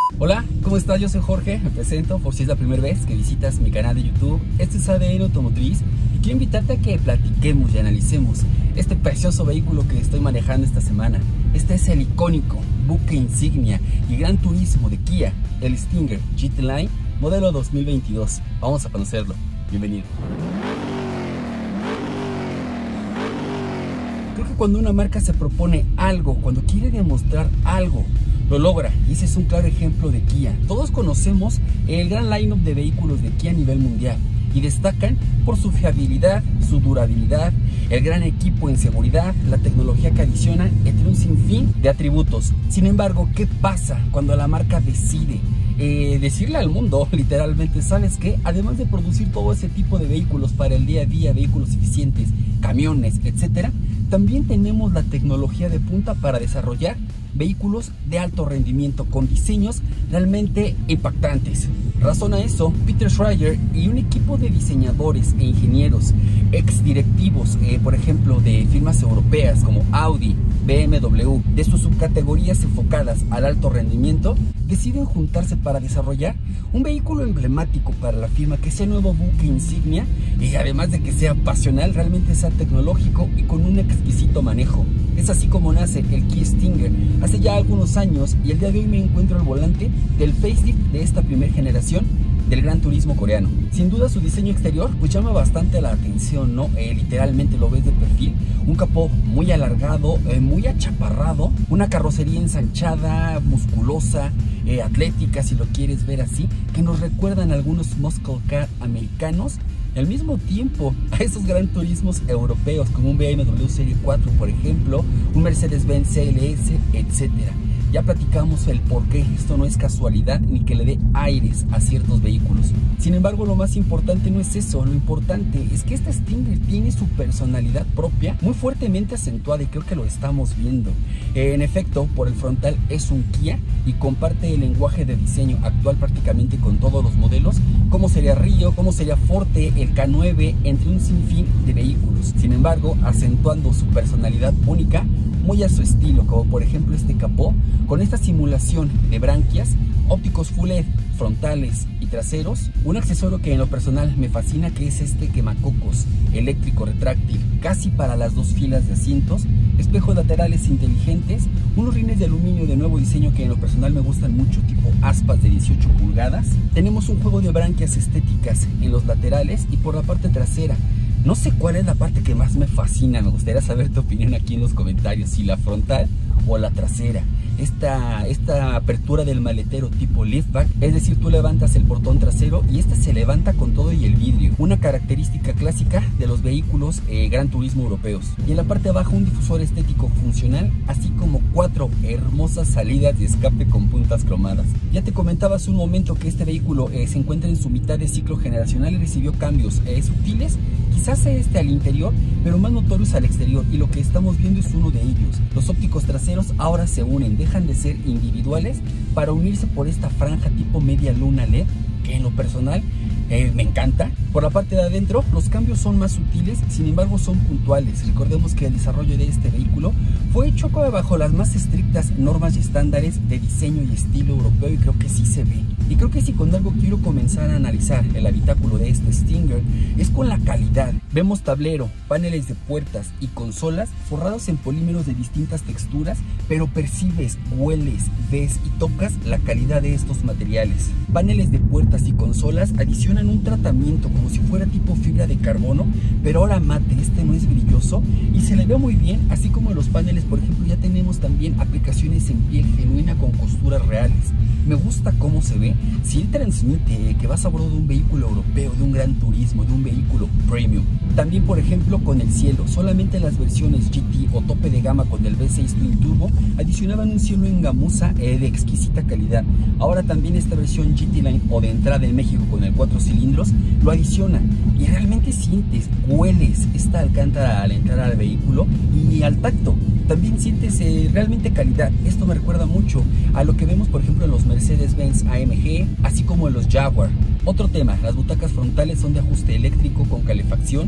Hola, ¿cómo estás? Yo soy Jorge, me presento por si es la primera vez que visitas mi canal de YouTube. Este es ADN Automotriz y quiero invitarte a que platiquemos y analicemos este precioso vehículo que estoy manejando esta semana. Este es el icónico buque insignia y gran turismo de Kia, el Stinger GT Line modelo 2022. Vamos a conocerlo. Bienvenido. Creo que cuando una marca se propone algo, cuando quiere demostrar algo, lo logra, y ese es un claro ejemplo de Kia. Todos conocemos el gran line-up de vehículos de Kia a nivel mundial y destacan por su fiabilidad, su durabilidad, el gran equipo en seguridad, la tecnología que adiciona, entre un sinfín de atributos. Sin embargo, ¿qué pasa cuando la marca decide decirle al mundo, literalmente, ¿sabes qué? Además de producir todo ese tipo de vehículos para el día a día, vehículos eficientes, camiones, etcétera, también tenemos la tecnología de punta para desarrollar vehículos de alto rendimiento con diseños realmente impactantes. Razón a eso, Peter Schreier y un equipo de diseñadores e ingenieros ex directivos, por ejemplo, de firmas europeas como Audi, BMW, de sus subcategorías enfocadas al alto rendimiento, deciden juntarse para desarrollar un vehículo emblemático para la firma, que sea el nuevo buque insignia y además de que sea pasional, realmente sea tecnológico y con un exquisito manejo. Es así como nace el Kia Stinger hace ya algunos años, y el día de hoy me encuentro al volante del facelift de esta primera generación del Gran Turismo coreano. Sin duda su diseño exterior pues llama bastante la atención, ¿no? Literalmente lo ves de perfil, un capó muy alargado, muy achaparrado, una carrocería ensanchada, musculosa, atlética si lo quieres ver así, que nos recuerdan algunos muscle car americanos, y al mismo tiempo a esos gran turismos europeos como un BMW Serie 4, por ejemplo, un Mercedes-Benz CLS, etcétera. Ya platicamos el por qué esto no es casualidad ni que le dé aires a ciertos vehículos. Sin embargo, lo más importante no es eso. Lo importante es que este Stinger tiene su personalidad propia muy fuertemente acentuada, y creo que lo estamos viendo. En efecto, por el frontal es un Kia y comparte el lenguaje de diseño actual prácticamente con todos los modelos, como sería Rio, como sería Forte, el K9, entre un sinfín de vehículos. Sin embargo, acentuando su personalidad única, muy a su estilo, como por ejemplo este capó con esta simulación de branquias, ópticos Full LED frontales y traseros, un accesorio que en lo personal me fascina, que es este quemacocos eléctrico retráctil casi para las dos filas de asientos, espejos laterales inteligentes, unos rines de aluminio de nuevo diseño que en lo personal me gustan mucho, tipo aspas de 18 pulgadas. Tenemos un juego de branquias estéticas en los laterales y por la parte trasera. No sé cuál es la parte que más me fascina, me gustaría saber tu opinión aquí en los comentarios, si la frontal o la trasera. Esta apertura del maletero tipo liftback, es decir, tú levantas el portón trasero y este se levanta con todo y el vidrio, una característica clásica de los vehículos Gran Turismo europeos. Y en la parte de abajo un difusor estético funcional, así como 4 hermosas salidas de escape con puntas cromadas. Ya te comentaba hace un momento que este vehículo se encuentra en su mitad de ciclo generacional y recibió cambios sutiles, quizás al interior, pero más notorios al exterior, y lo que estamos viendo es uno de ellos. Los ópticos traseros ahora se unen, dejan de ser individuales para unirse por esta franja tipo media luna LED, que en lo personal me encanta. Por la parte de adentro los cambios son más sutiles, sin embargo son puntuales. Recordemos que el desarrollo de este vehículo fue hecho bajo las más estrictas normas y estándares de diseño y estilo europeo, y creo que sí se ve. Y creo que si con algo quiero comenzar a analizar el habitáculo de este Stinger es con la calidad. Vemos tablero, paneles de puertas y consolas forrados en polímeros de distintas texturas, pero percibes, hueles, ves y tocas la calidad de estos materiales. Paneles de puertas y consolas adicionan un tratamiento como si fuera tipo fibra de carbono, pero ahora mate, este no es brilloso y se le ve muy bien, así como en los paneles, por ejemplo, ya tenemos también aplicaciones en piel genuina con costuras reales. Me gusta cómo se ve. Si él transmite que vas a bordo de un vehículo europeo, de un gran turismo, de un vehículo premium. También, por ejemplo, con el cielo, solamente las versiones GT o tope de gama con el V6 Twin Turbo adicionaban un cielo en gamuza de exquisita calidad. Ahora también esta versión GT Line o de entrada en México con el 4 cilindros lo adiciona, y realmente sientes, hueles esta alcántara al entrar al vehículo, y al tacto también sientes realmente calidad. Esto me recuerda mucho a lo que vemos por ejemplo en los Mercedes-Benz AMG, así como en los Jaguar. Otro tema, las butacas frontales son de ajuste eléctrico con calefacción y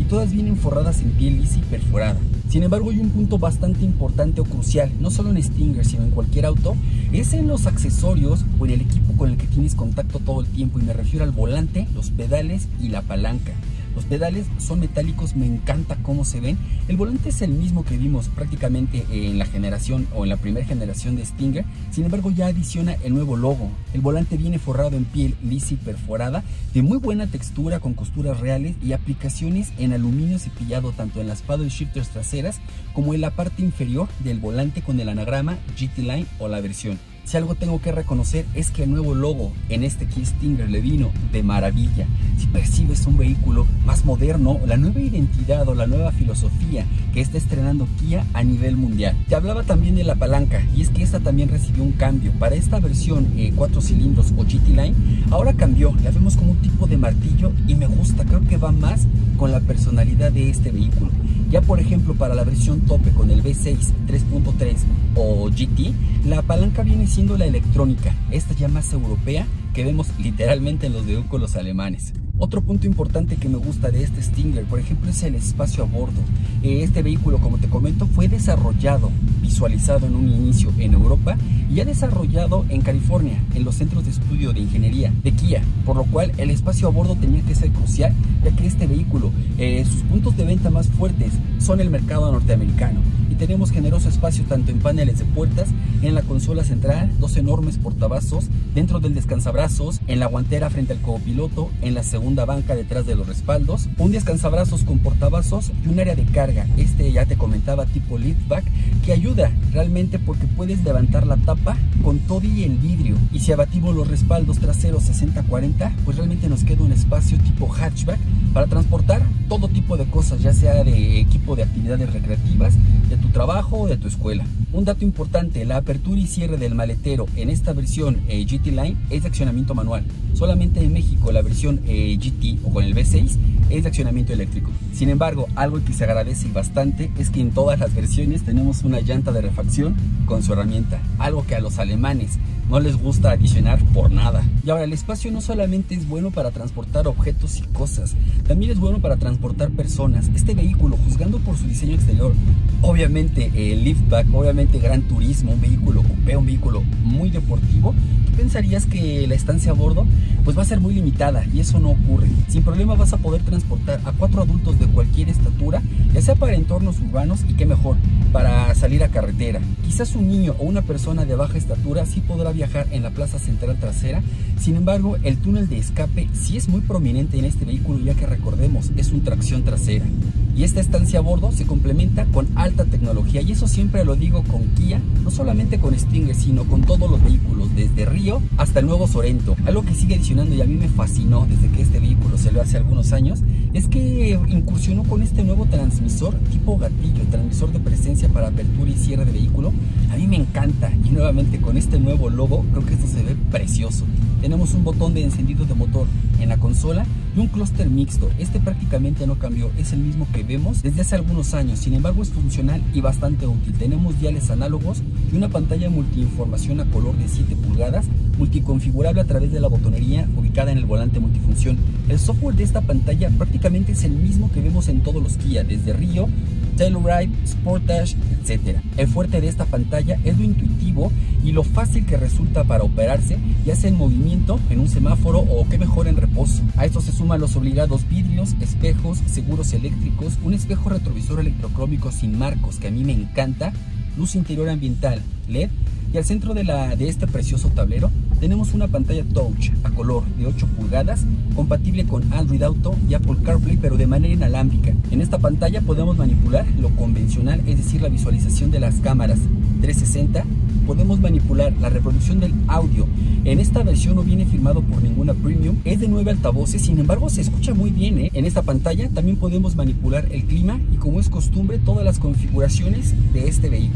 todas vienen forradas en piel lisa y perforada. Sin embargo, hay un punto bastante importante o crucial, no solo en Stinger, sino en cualquier auto, es en los accesorios o en el equipo con el que tienes contacto todo el tiempo, y me refiero al volante, los pedales y la palanca. Los pedales son metálicos, me encanta cómo se ven. El volante es el mismo que vimos prácticamente en la generación o en la primera generación de Stinger. Sin embargo, ya adiciona el nuevo logo. El volante viene forrado en piel lisa y perforada, de muy buena textura, con costuras reales y aplicaciones en aluminio cepillado tanto en las paddle shifters traseras como en la parte inferior del volante con el anagrama GT Line o la versión. Si algo tengo que reconocer es que el nuevo logo en este Kia Stinger le vino de maravilla. Si percibes un vehículo más moderno, la nueva identidad o la nueva filosofía que está estrenando Kia a nivel mundial. Te hablaba también de la palanca, y es que esta también recibió un cambio. Para esta versión 4 cilindros o GT Line, ahora cambió, la vemos como un tipo de martillo y me gusta, creo que va más con la personalidad de este vehículo. Ya por ejemplo, para la versión tope con el V6 3.3 o GT, la palanca viene siendo la electrónica, esta ya más europea, que vemos literalmente en los vehículos alemanes. Otro punto importante que me gusta de este Stinger, por ejemplo, es el espacio a bordo. Este vehículo, como te comento, fue desarrollado, visualizado en un inicio en Europa y ya desarrollado en California, en los centros de estudio de ingeniería de Kia, por lo cual el espacio a bordo tenía que ser crucial, ya que este vehículo, sus puntos de venta más fuertes son el mercado norteamericano. Y tenemos generoso espacio tanto en paneles de puertas, en la consola central, 2 enormes portavasos, dentro del descansabrazos, en la guantera frente al copiloto, en la segunda banca detrás de los respaldos, un descansabrazos con portavasos y un área de carga, ya te comentaba, tipo liftback, que ayuda realmente porque puedes levantar la tapa con todo y el vidrio. Y si abatimos los respaldos traseros 60-40, pues realmente nos queda un espacio tipo hatchback para transportar todo tipo de cosas, ya sea de equipo de actividades recreativas, de tu trabajo o de tu escuela. Un dato importante, la apertura y cierre del maletero en esta versión GT Line es de accionamiento manual. Solamente en México la versión GT o con el V6 es de accionamiento eléctrico. Sin embargo, algo que se agradece bastante es que en todas las versiones tenemos una llanta de refacción con su herramienta, algo que a los alemanes no les gusta adicionar por nada. Y ahora, el espacio no solamente es bueno para transportar objetos y cosas, también es bueno para transportar personas. Este vehículo, juzgando por su diseño exterior, obviamente el liftback, obviamente gran turismo, un vehículo coupé, un vehículo muy deportivo, tú pensarías que la estancia a bordo pues va a ser muy limitada, y eso no ocurre. Sin problema vas a poder transportar a 4 adultos de cualquier estatura, ya sea para entornos urbanos y qué mejor, para salir a carretera. Quizás un niño o una persona de baja estatura sí podrá viajar en la plaza central trasera. Sin embargo, el túnel de escape sí es muy prominente en este vehículo, ya que recordemos, es un tracción trasera. Y esta estancia a bordo se complementa con alta tecnología, y eso siempre lo digo con Kia, no solamente con Stinger, sino con todos los vehículos, desde Rio hasta el nuevo Sorento. Algo que sigue adicionando y a mí me fascinó desde que este vehículo se lo hace algunos años, es que incursionó con este nuevo transmisor tipo gatillo, transmisor de presencia para apertura y cierre de vehículo. A mí me encanta, y nuevamente con este nuevo logo creo que esto se ve precioso. Tenemos un botón de encendido de motor en la consola y un clúster mixto. Este prácticamente no cambió, es el mismo que vemos desde hace algunos años. Sin embargo, es funcional y bastante útil. Tenemos diales análogos y una pantalla multiinformación a color de 7 pulgadas, multiconfigurable a través de la botonería ubicada en el volante multifunción. El software de esta pantalla prácticamente es el mismo que vemos en todos los Kia, desde Rio, Telluride, Sportage, etc. El fuerte de esta pantalla es lo intuitivo y lo fácil que resulta para operarse, ya sea en movimiento, en un semáforo o qué mejor en reposo. A esto se suman los obligados vidrios, espejos, seguros eléctricos, un espejo retrovisor electrocrómico sin marcos que a mí me encanta, luz interior ambiental LED, y al centro de este precioso tablero tenemos una pantalla touch a color de 8 pulgadas, compatible con Android Auto y Apple CarPlay, pero de manera inalámbrica. En esta pantalla podemos manipular lo convencional, es decir, la visualización de las cámaras 360. Podemos manipular la reproducción del audio. En esta versión no viene firmado por ninguna premium, es de 9 altavoces, sin embargo se escucha muy bien. En esta pantalla también podemos manipular el clima y, como es costumbre, todas las configuraciones de este vehículo.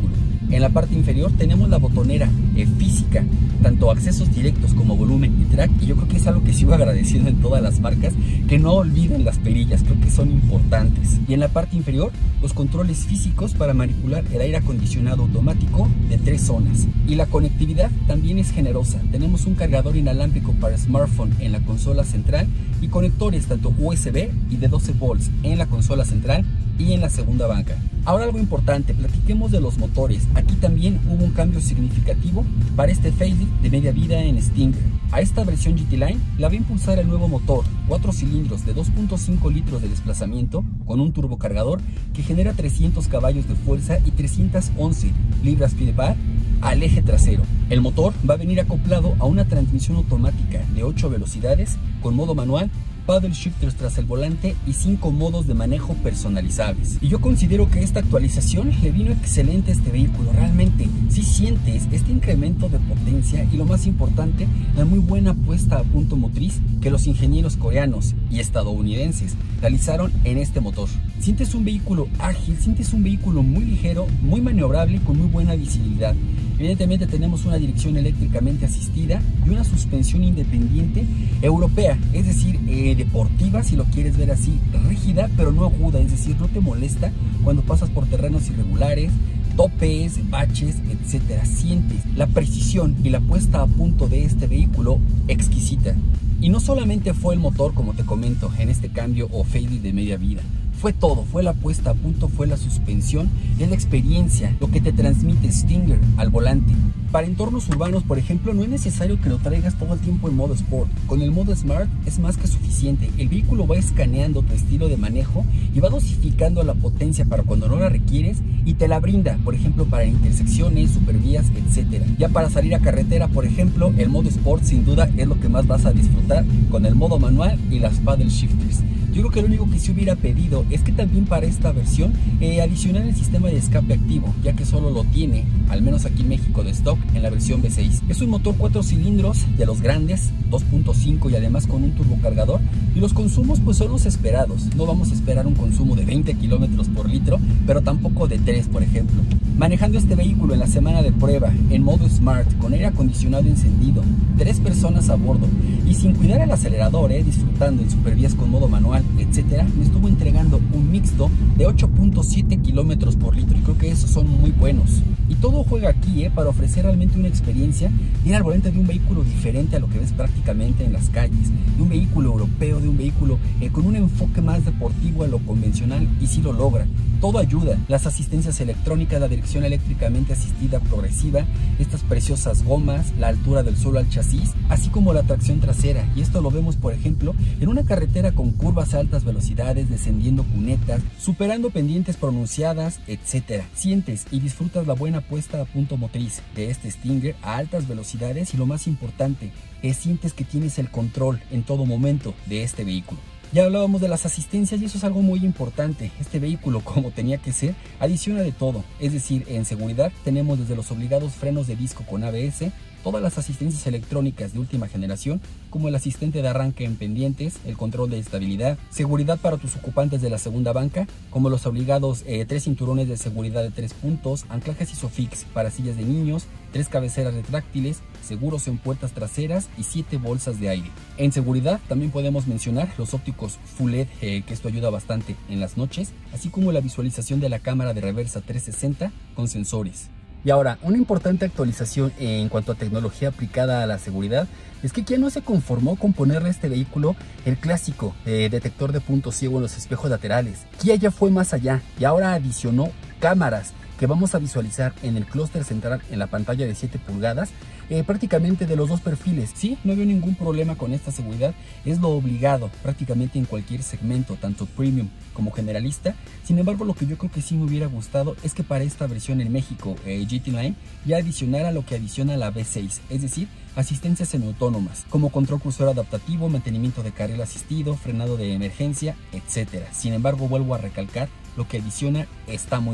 En la parte inferior tenemos la botonera física, tanto accesos directos como volumen y track, y yo creo que es algo que sigo agradeciendo en todas las marcas, que no olviden las perillas, creo que son importantes. Y en la parte inferior, los controles físicos para manipular el aire acondicionado automático de 3 zonas. Y la conectividad también es generosa. Tenemos un cargador inalámbrico para smartphone en la consola central y conectores tanto USB y de 12 volts en la consola central y en la segunda banca. Ahora algo importante, platiquemos de los motores. Aquí también hubo un cambio significativo para este facelift de media vida en Stinger. A esta versión GT Line la va a impulsar el nuevo motor, 4 cilindros de 2.5 litros de desplazamiento con un turbocargador que genera 300 caballos de fuerza y 311 libras-pie de par al eje trasero. El motor va a venir acoplado a una transmisión automática de 8 velocidades con modo manual, paddle shifters tras el volante y 5 modos de manejo personalizables. Y yo considero que esta actualización le vino excelente a este vehículo. Realmente sí sientes este incremento de potencia y lo más importante, la muy buena puesta a punto motriz que los ingenieros coreanos y estadounidenses realizaron en este motor. Sientes un vehículo ágil, sientes un vehículo muy ligero, muy maniobrable y con muy buena visibilidad. Evidentemente tenemos una dirección eléctricamente asistida y una suspensión independiente europea, es decir, deportiva si lo quieres ver así, rígida pero no aguda, es decir, no te molesta cuando pasas por terrenos irregulares, topes, baches, etcétera. Sientes la precisión y la puesta a punto de este vehículo exquisita. Y no solamente fue el motor, como te comento, en este cambio o facelift de media vida. Fue todo, fue la puesta a punto, fue la suspensión, es la experiencia, lo que te transmite Stinger al volante. Para entornos urbanos, por ejemplo, no es necesario que lo traigas todo el tiempo en modo Sport. Con el modo Smart es más que suficiente. El vehículo va escaneando tu estilo de manejo y va dosificando la potencia para cuando no la requieres y te la brinda, por ejemplo, para intersecciones, supervías, etc. Ya para salir a carretera, por ejemplo, el modo Sport sin duda es lo que más vas a disfrutar con el modo manual y las paddle shifters. Yo creo que lo único que se hubiera pedido es que también para esta versión adicionar el sistema de escape activo, ya que solo lo tiene, al menos aquí en México de stock, en la versión V6. Es un motor 4 cilindros de los grandes, 2.5 y además con un turbocargador, y los consumos pues son los esperados. No vamos a esperar un consumo de 20 kilómetros por litro, pero tampoco de 3, por ejemplo. Manejando este vehículo en la semana de prueba, en modo Smart, con aire acondicionado encendido, 3 personas a bordo, y sin cuidar el acelerador, disfrutando en supervías con modo manual, etcétera, me estuvo entregando un mixto de 8.7 kilómetros por litro, y creo que esos son muy buenos. Y todo juega aquí, para ofrecer realmente una experiencia, ir al volante de un vehículo diferente a lo que ves prácticamente en las calles, de un vehículo europeo, de un vehículo con un enfoque más deportivo a lo convencional, y sí lo logra. Todo ayuda, las asistencias electrónicas, la dirección eléctricamente asistida progresiva, estas preciosas gomas, la altura del suelo al chasis, así como la tracción trasera. Y esto lo vemos, por ejemplo, en una carretera con curvas a altas velocidades, descendiendo cunetas, superando pendientes pronunciadas, etc. Sientes y disfrutas la buena puesta a punto motriz de este Stinger a altas velocidades, y lo más importante, sientes que tienes el control en todo momento de este vehículo. Ya hablábamos de las asistencias y eso es algo muy importante. Este vehículo, como tenía que ser, adiciona de todo. Es decir, en seguridad tenemos desde los obligados frenos de disco con ABS, todas las asistencias electrónicas de última generación, como el asistente de arranque en pendientes, el control de estabilidad, seguridad para tus ocupantes de la segunda banca, como los obligados 3 cinturones de seguridad de 3 puntos, anclajes ISOFIX para sillas de niños, 3 cabeceras retráctiles, seguros en puertas traseras y 7 bolsas de aire. En seguridad también podemos mencionar los ópticos Full LED, que esto ayuda bastante en las noches, así como la visualización de la cámara de reversa 360 con sensores. Y ahora, una importante actualización en cuanto a tecnología aplicada a la seguridad es que Kia no se conformó con ponerle a este vehículo el clásico detector de punto ciego en los espejos laterales. Kia ya fue más allá y ahora adicionó cámaras que vamos a visualizar en el clúster central en la pantalla de 7 pulgadas, prácticamente de los dos perfiles. Sí, no veo ningún problema con esta seguridad, es lo obligado prácticamente en cualquier segmento, tanto premium como generalista. Sin embargo, lo que yo creo que sí me hubiera gustado es que para esta versión en México GT Line ya adicionara lo que adiciona la V6, es decir, asistencias semiautónomas, como control crucero adaptativo, mantenimiento de carril asistido, frenado de emergencia, etc. Sin embargo, vuelvo a recalcar, lo que adiciona está muy bien.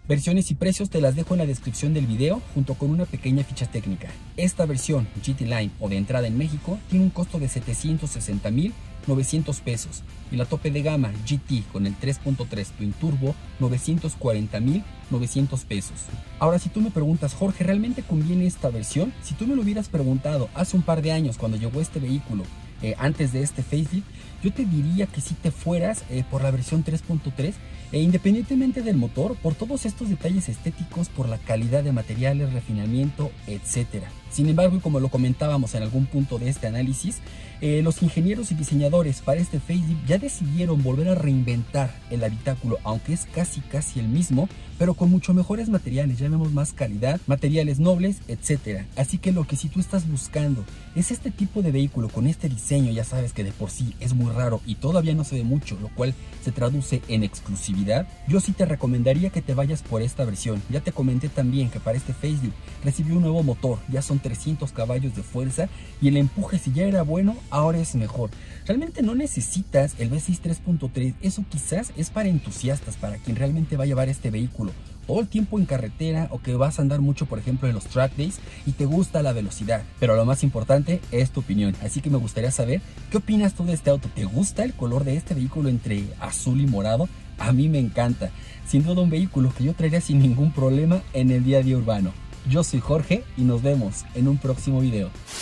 Versiones y precios te las dejo en la descripción del video junto con una pequeña ficha técnica. Esta versión GT Line o de entrada en México tiene un costo de 760,900 pesos y la tope de gama GT con el 3.3 Twin Turbo 940,900 pesos. Ahora, si tú me preguntas, Jorge, ¿realmente conviene esta versión? Si tú me lo hubieras preguntado hace un par de años cuando llegó este vehículo, antes de este facelift, yo te diría que si te fueras por la versión 3.3, independientemente del motor, por todos estos detalles estéticos, por la calidad de materiales, refinamiento, etc. Sin embargo, y como lo comentábamos en algún punto de este análisis, los ingenieros y diseñadores para este facelift ya decidieron volver a reinventar el habitáculo, aunque es casi el mismo, pero con mucho mejores materiales, ya vemos más calidad, materiales nobles, etc. Así que lo que si tú estás buscando es este tipo de vehículo con este diseño, ya sabes que de por sí es muy raro y todavía no se ve mucho, lo cual se traduce en exclusividad, yo sí te recomendaría que te vayas por esta versión. Ya te comenté también que para este facelift recibió un nuevo motor, ya son 300 caballos de fuerza y el empuje, si ya era bueno, ahora es mejor. Realmente no necesitas el V6 3.3, eso quizás es para entusiastas, para quien realmente va a llevar este vehículo todo el tiempo en carretera o que vas a andar mucho, por ejemplo, en los track days y te gusta la velocidad. Pero lo más importante es tu opinión, así que me gustaría saber qué opinas tú de este auto. ¿Te gusta el color de este vehículo entre azul y morado? A mí me encanta, sin duda un vehículo que yo traería sin ningún problema en el día a día urbano. Yo soy Jorge y nos vemos en un próximo video.